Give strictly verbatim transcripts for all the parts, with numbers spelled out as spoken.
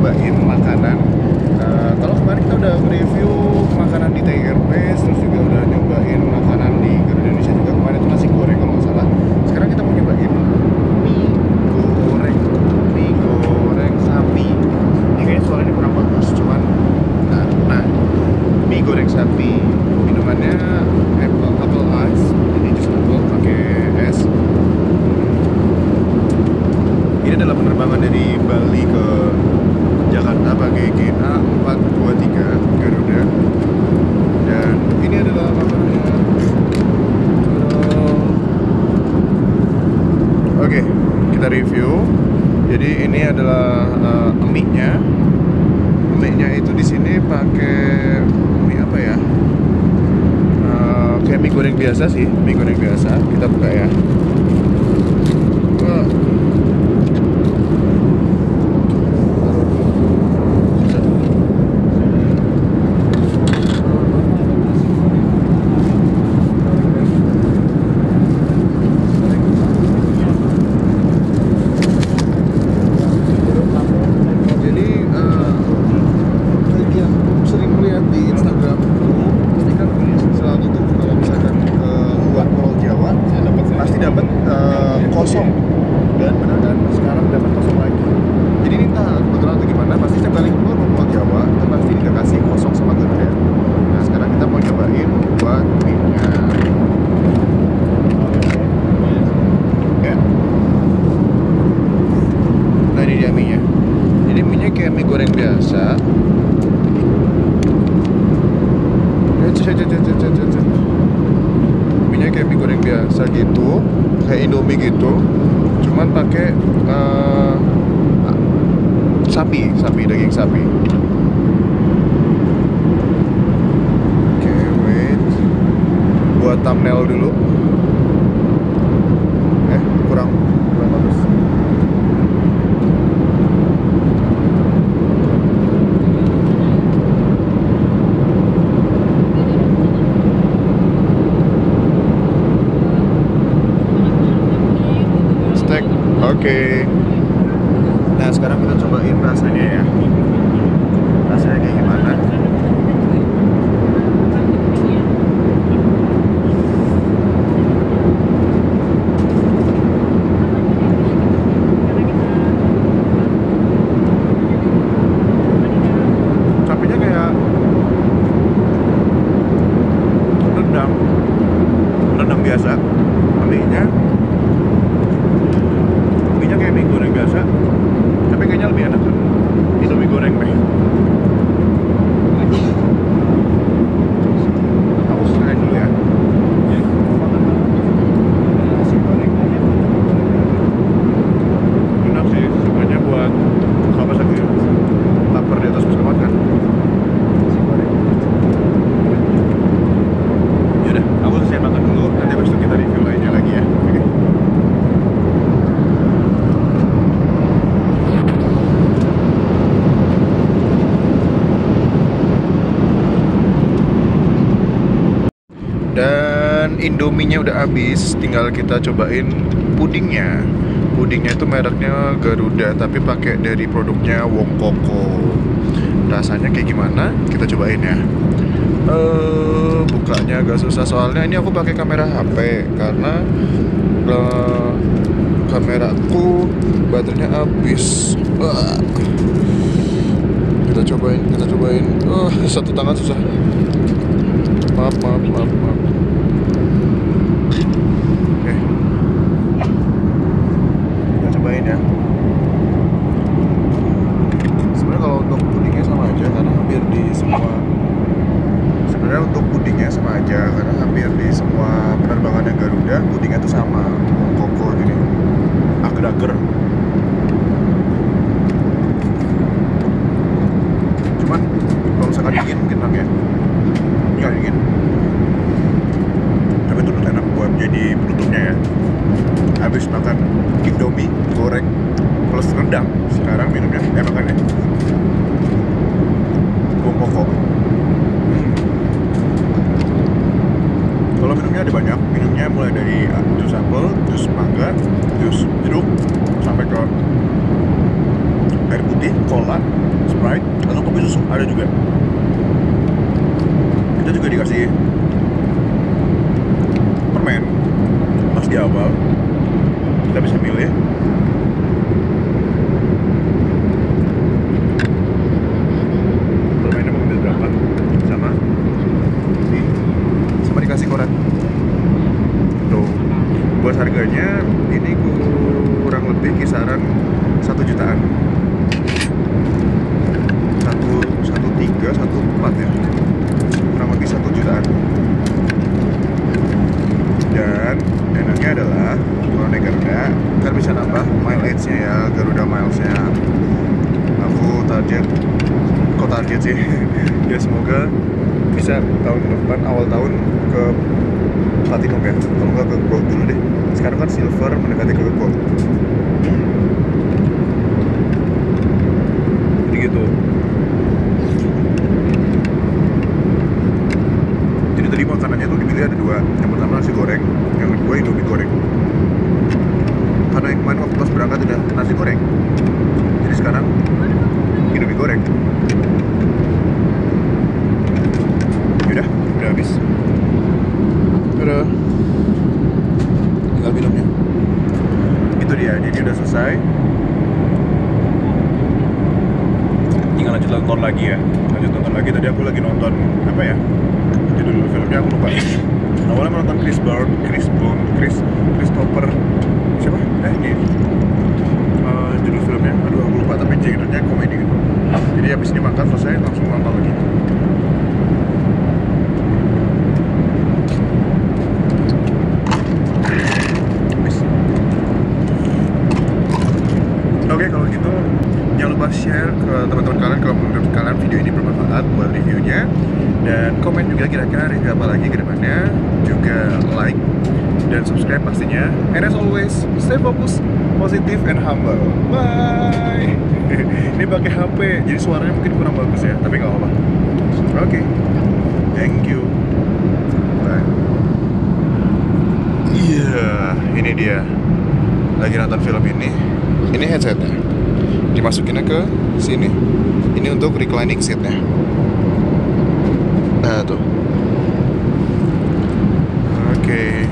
nyobain makanan. Uh, kalau kemarin kita udah review makanan di Thai Airways, terus juga udah nyobain makanan di Garuda Indonesia juga. Kemarin itu nasi goreng kalau nggak salah. Sekarang kita mau nyobain mie goreng, mie goreng sapi. Ini kayaknya soalnya kurang bagus, cuman nah, nah mie goreng sapi, minumannya apple apple ice, jadi jus apple pakai es. Ini adalah penerbangan dari Bali ke Jakarta pakai G A empat dua tiga Garuda. Dan ini adalah makanannya. Oke, kita review. Jadi ini adalah uh, mie-nya. Mie-nya itu di sini pakai mie apa ya? Uh, kayak mie goreng biasa sih, mie goreng biasa. Kita buka ya. Wah. Minyak kayak mie goreng biasa gitu, kayak Indomie gitu, cuman pakai uh, sapi, sapi daging sapi. Oke, okay, wait, buat thumbnail dulu. Eh, kurang, kurang bagus. Oke, okay. Nah sekarang kita cobain rasanya ya. Rasanya kayak gimana? Sapinya kayak rendang, rendang biasa. Mie-nya kayak mie goreng biasa, tapi kayaknya lebih enak kan itu mie goreng meh. Aku serain dulu ya. Enak sih, semuanya buat apa lagi? Lapar di atas pesawat kan. Yaudah, aku selesai makan dulu, nanti habis itu kita review lainnya lagi ya. Oke. Okay. Dan Indominya udah habis, tinggal kita cobain pudingnya. Pudingnya itu mereknya Garuda, tapi pakai dari produknya Wong Koko. Rasanya kayak gimana? Kita cobain ya. Uh, bukanya agak susah soalnya ini aku pakai kamera H P karena uh, kameraku baterainya habis. Uh. Kita cobain, kita cobain. Uh, satu tangan susah. Maaf, maaf, maaf, maaf. Oke, kita cobain ya. Sebenarnya kalau untuk pudingnya sama aja karena hampir di semua. Sebenarnya untuk pudingnya sama aja karena hampir di semua penerbangan yang Garuda pudingnya tuh sama, koko gini, agar-agar. Cuman kalau misalkan dingin mungkin enak ya. Nggak dingin, tapi itu enak buat jadi penutupnya ya. Habis makan Indomie goreng plus rendang, sekarang minumnya eh makannya Wong Koko. hmm. Kalau minumnya ada banyak, minumnya mulai dari jus apel, jus mangga, jus jeruk, sampai ke air putih, cola, Sprite atau kopi susu ada juga. Kita juga dikasih permen pas di awal, kita bisa milih. Permennya mau ambil berapa, sama di sama dikasih koran tuh. Buat harganya ini kurang lebih kisaran satu jutaan, satu satu tiga satu empat ya, kurang lebih satu jutaan. Dan enaknya adalah kalau naik Garuda kan bisa nambah mileage-nya ya, Garuda Miles-nya. Aku target, kok target sih ya semoga bisa tahun depan, awal tahun ke Platinum ya, kalau nggak ke Gold dulu deh. Sekarang kan Silver mendekati ke Gold, jadi gitu. Jadi tadi makanannya tuh dipilih ada dua. Yang pertama nasi goreng, yang kedua Indomie goreng. Karena yang kemarin waktu pas berangkat udah nasi goreng, jadi sekarang Indomie goreng. Yaudah, udah habis. Udah, tinggal minumnya. Itu dia, jadi udah selesai. Tinggal lanjut nonton lagi ya. Lanjut nonton lagi. Tadi aku lagi nonton apa ya? Judul filmnya aku lupa. Awalnya mau nonton Chris Brown, Chris Brown, Chris Christopher siapa? Eh ini uh, judul filmnya, aduh aku lupa, tapi genrenya komedi gitu. Jadi habis ini makan selesai langsung nonton lagi. Oke, kalau gitu jangan lupa share ke teman-teman kalian kalau menurut kalian video ini bermanfaat buat reviewnya, dan komen juga kira-kira review apa lagi ke depannya, juga like dan subscribe pastinya. And as always, stay focused, positive and humble. Bye. Ini pakai H P jadi suaranya mungkin kurang bagus ya, tapi nggak apa-apa. Oke, thank you. Bye. Iya, ini dia lagi nonton film ini. Ini headsetnya, dimasukinnya ke sini. Ini untuk reclining seatnya. Nah tuh. Oke.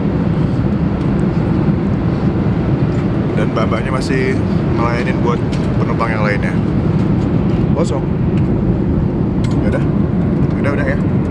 Dan mbak-mbaknya masih melayanin buat penumpang yang lainnya. Kosong. Udah, udah, udah ya.